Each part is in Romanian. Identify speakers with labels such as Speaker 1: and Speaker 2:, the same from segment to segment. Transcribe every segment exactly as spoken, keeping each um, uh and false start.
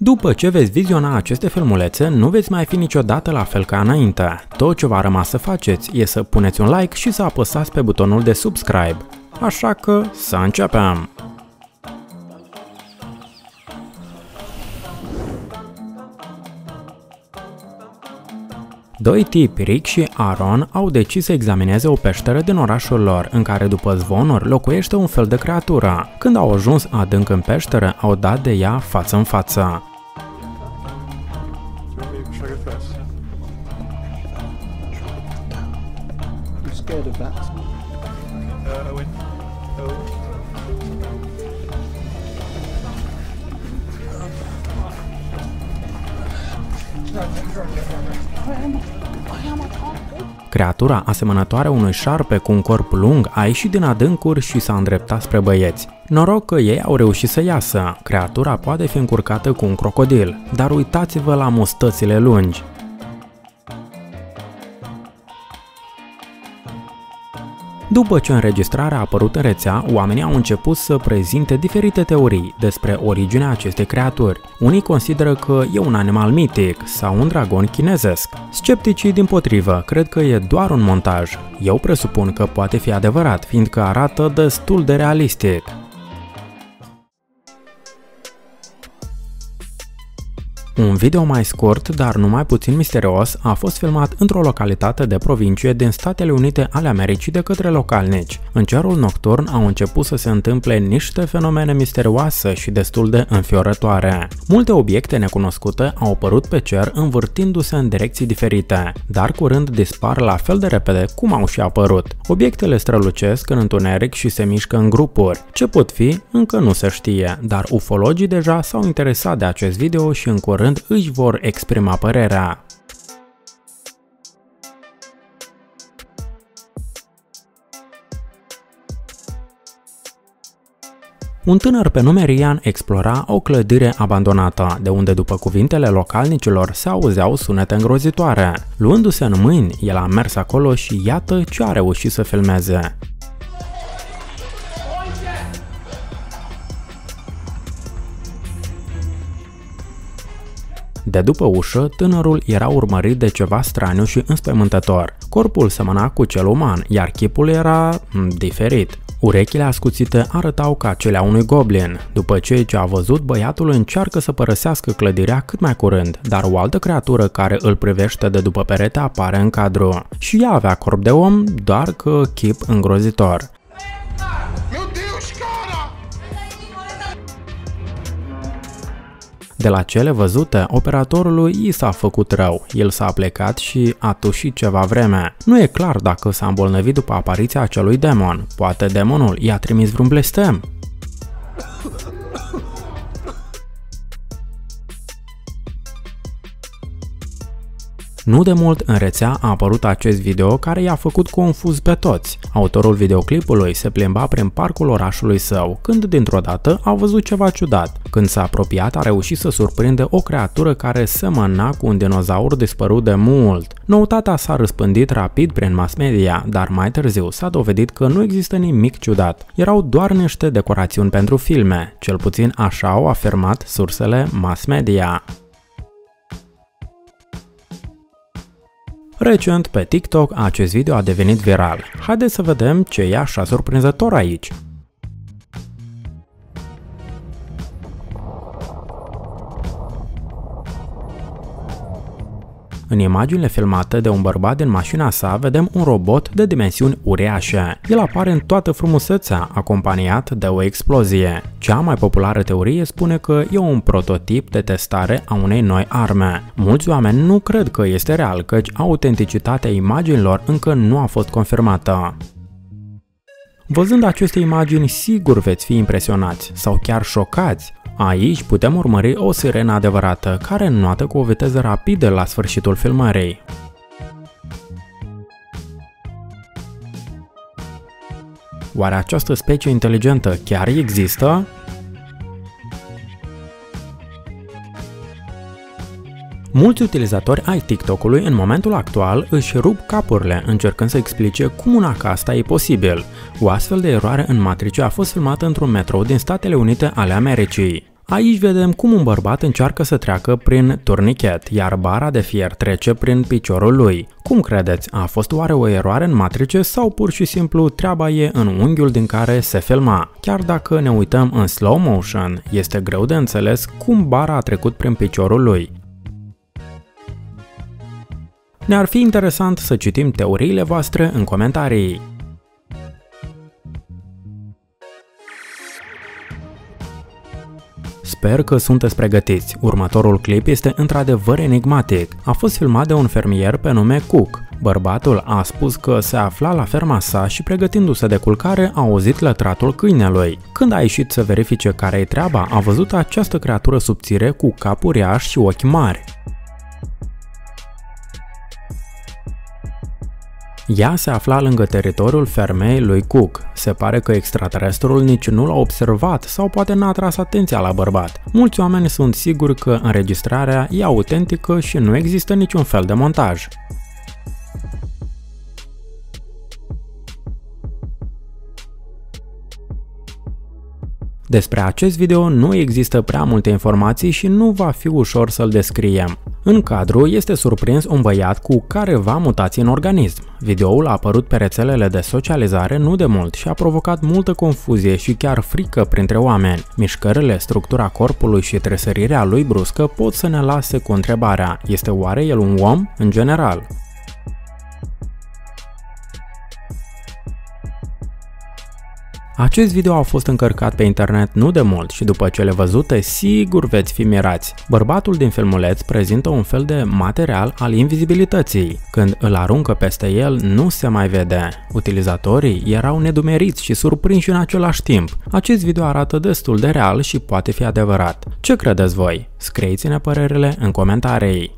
Speaker 1: După ce veți viziona aceste filmulețe, nu veți mai fi niciodată la fel ca înainte. Tot ce v-a rămas să faceți e să puneți un like și să apăsați pe butonul de subscribe. Așa că să începem! Doi tipi, Rick și Aaron, au decis să examineze o peșteră din orașul lor, în care după zvonuri locuiește un fel de creatură. Când au ajuns adânc în peșteră, au dat de ea față în față. Creatura asemănătoare unui șarpe cu un corp lung a ieșit din adâncuri și s-a îndreptat spre băieți. Noroc că ei au reușit să iasă. Creatura poate fi încurcată cu un crocodil, dar uitați-vă la mustățile lungi. După ce înregistrarea a apărut în rețea, oamenii au început să prezinte diferite teorii despre originea acestei creaturi. Unii consideră că e un animal mitic sau un dragon chinezesc. Scepticii, dimpotrivă, cred că e doar un montaj. Eu presupun că poate fi adevărat, fiindcă arată destul de realistic. Un video mai scurt, dar nu mai puțin misterios, a fost filmat într-o localitate de provincie din Statele Unite ale Americii de către localnici. În cerul nocturn au început să se întâmple niște fenomene misterioase și destul de înfiorătoare. Multe obiecte necunoscute au apărut pe cer învârtindu-se în direcții diferite, dar curând dispar la fel de repede cum au și apărut. Obiectele strălucesc în întuneric și se mișcă în grupuri. Ce pot fi, încă nu se știe, dar ufologii deja s-au interesat de acest video și în curând își vor exprima părerea. Un tânăr pe nume Ryan explora o clădire abandonată, de unde, după cuvintele localnicilor, se auzeau sunete îngrozitoare. Luându-se în mâini, el a mers acolo și iată ce a reușit să filmeze. De după ușă, tânărul era urmărit de ceva straniu și înspăimântător. Corpul semăna cu cel uman, iar chipul era diferit. Urechile ascuțite arătau ca cele a unui goblin. După ce ce a văzut, băiatul încearcă să părăsească clădirea cât mai curând, dar o altă creatură care îl privește de după perete apare în cadru. Și ea avea corp de om, doar că chip îngrozitor. De la cele văzute, operatorului i s-a făcut rău. El s-a plecat și a tușit ceva vreme. Nu e clar dacă s-a îmbolnăvit după apariția acelui demon. Poate demonul i-a trimis vreun blestem. Nu de mult în rețea a apărut acest video care i-a făcut confuz pe toți. Autorul videoclipului se plimba prin parcul orașului său, când dintr-o dată a văzut ceva ciudat. Când s-a apropiat, a reușit să surprinde o creatură care semăna cu un dinozaur dispărut de mult. Noutatea s-a răspândit rapid prin mass media, dar mai târziu s-a dovedit că nu există nimic ciudat. Erau doar niște decorațiuni pentru filme, cel puțin așa au afirmat sursele mass media. Recent, pe TikTok, acest video a devenit viral. Haideți să vedem ce e așa surprinzător aici. În imaginile filmate de un bărbat din mașina sa, vedem un robot de dimensiuni uriașe. El apare în toată frumusețea, acompaniat de o explozie. Cea mai populară teorie spune că e un prototip de testare a unei noi arme. Mulți oameni nu cred că este real, căci autenticitatea imaginilor încă nu a fost confirmată. Văzând aceste imagini, sigur veți fi impresionați sau chiar șocați. Aici putem urmări o sirenă adevărată care înnoată cu o viteză rapidă la sfârșitul filmării. Oare această specie inteligentă chiar există? Mulți utilizatori ai TikTok-ului în momentul actual își rup capurile încercând să explice cum una ca asta e posibil. O astfel de eroare în matrice a fost filmată într-un metrou din Statele Unite ale Americii. Aici vedem cum un bărbat încearcă să treacă prin turnichet, iar bara de fier trece prin piciorul lui. Cum credeți, a fost oare o eroare în matrice sau pur și simplu treaba e în unghiul din care se filma? Chiar dacă ne uităm în slow motion, este greu de înțeles cum bara a trecut prin piciorul lui. Ne-ar fi interesant să citim teoriile voastre în comentarii. Sper că sunteți pregătiți. Următorul clip este într-adevăr enigmatic. A fost filmat de un fermier pe nume Cook. Bărbatul a spus că se afla la ferma sa și, pregătindu-se de culcare, a auzit lătratul câinelui. Când a ieșit să verifice care-i treaba, a văzut această creatură subțire cu cap uriaș și ochi mari. Ea se afla lângă teritoriul fermei lui Cook. Se pare că extraterestrul nici nu l-a observat sau poate n-a atras atenția la bărbat. Mulți oameni sunt siguri că înregistrarea e autentică și nu există niciun fel de montaj. Despre acest video nu există prea multe informații și nu va fi ușor să-l descriem. În cadru este surprins un băiat cu careva mutații în organism. Videoul a apărut pe rețelele de socializare nu de mult și a provocat multă confuzie și chiar frică printre oameni. Mișcările, structura corpului și tresărirea lui bruscă pot să ne lase cu întrebarea: este oare el un om în general? Acest video a fost încărcat pe internet nu de mult și după cele văzute, sigur veți fi mirați. Bărbatul din filmuleț prezintă un fel de material al invizibilității. Când îl aruncă peste el, nu se mai vede. Utilizatorii erau nedumeriți și surprinși în același timp. Acest video arată destul de real și poate fi adevărat. Ce credeți voi? Scrieți-ne părerile în comentarii.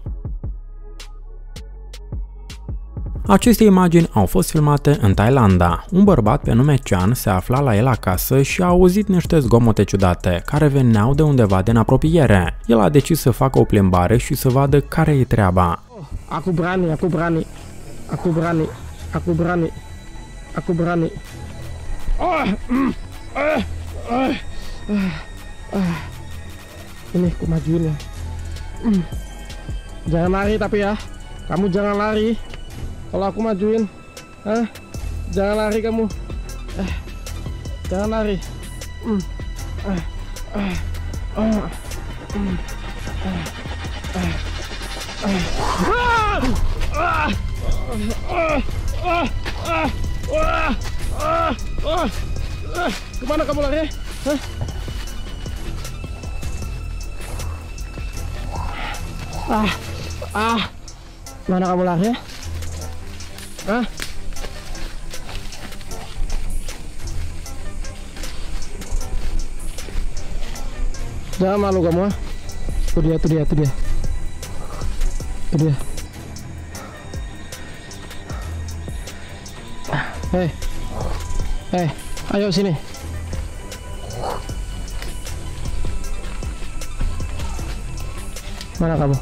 Speaker 1: Aceste imagini au fost filmate în Thailanda. Un bărbat pe nume Chan se afla la el acasă și a auzit niște zgomote ciudate care veneau de undeva din apropiere. El a decis să facă o plimbare și să vadă care e treaba.
Speaker 2: Aku berani, aku berani, aku berani, aku berani, aku berani. Oh, mm, ah, ah, ah. Ini aku majuin ya. Mm. Jangan lari tapi ya, kamu jangan lari. Kalau aku majuin, ah, jangan lari kamu, eh, jangan lari. Mm. Ah, ah, ah, mm. ah, ah, ah. Kemana kamu lari? Hah? Ah, ah, mana kamu lari? Hah? Jangan malu kamu. Tuh dia, tuh dia, tuh dia. Tuh dia. Hei, hei, ayo sini. Mana kamu?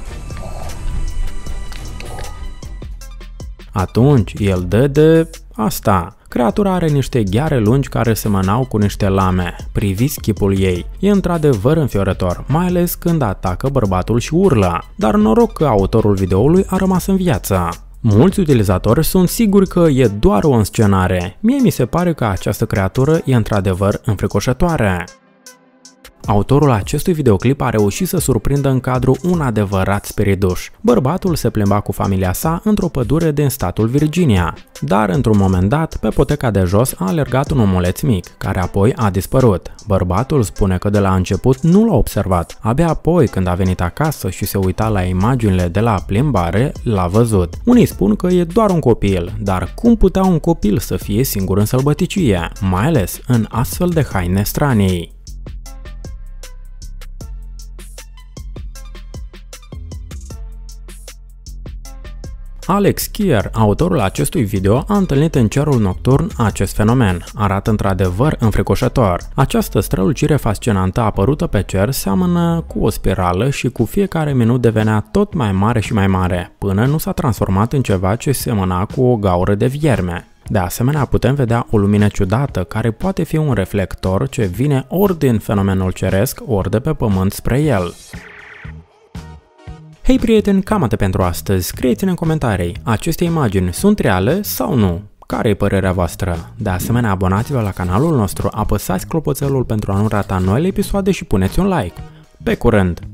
Speaker 1: Atunci el dă de asta. Creatura are niște gheare lungi care semănau cu niște lame. Priviți chipul ei. E într-adevăr înfiorător, mai ales când atacă bărbatul și urlă. Dar noroc că autorul videoului a rămas în viață. Mulți utilizatori sunt siguri că e doar o înscenare. Mie mi se pare că această creatură e într-adevăr înfricoșătoare. Autorul acestui videoclip a reușit să surprindă în cadru un adevărat spiriduș. Bărbatul se plimba cu familia sa într-o pădure din statul Virginia, dar într-un moment dat, pe poteca de jos a alergat un omuleț mic, care apoi a dispărut. Bărbatul spune că de la început nu l-a observat, abia apoi când a venit acasă și se uita la imaginile de la plimbare, l-a văzut. Unii spun că e doar un copil, dar cum putea un copil să fie singur în sălbăticie, mai ales în astfel de haine stranii? Alex Kier, autorul acestui video, a întâlnit în cerul nocturn acest fenomen. Arată într-adevăr înfricoșător. Această strălucire fascinantă apărută pe cer seamănă cu o spirală și cu fiecare minut devenea tot mai mare și mai mare, până nu s-a transformat în ceva ce semăna cu o gaură de vierme. De asemenea, putem vedea o lumină ciudată care poate fi un reflector ce vine ori din fenomenul ceresc, ori de pe pământ spre el. Hei prieteni, cam atât pentru astăzi. Scrieți-ne în comentarii, aceste imagini sunt reale sau nu? Care e părerea voastră? De asemenea, abonați-vă la canalul nostru, apăsați clopoțelul pentru a nu rata noile episoade și puneți un like. Pe curând!